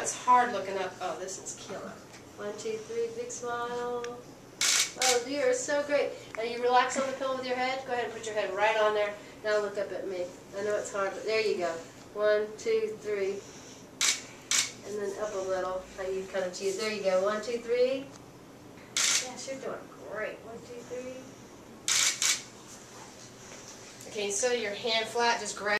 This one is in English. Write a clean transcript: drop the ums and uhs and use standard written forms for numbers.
it's hard looking up. Oh, this is killer. 1, 2, 3, big smile. Oh, you are so great. Now you relax on the pillow with your head. Go ahead and put your head right on there. Now look up at me. I know it's hard, but there you go. 1, 2, 3. And then up a little. How you kind of choose. There you go. 1, 2, 3. Yes, you're doing great. 1, 2, 3. Okay, so your hand flat, just grab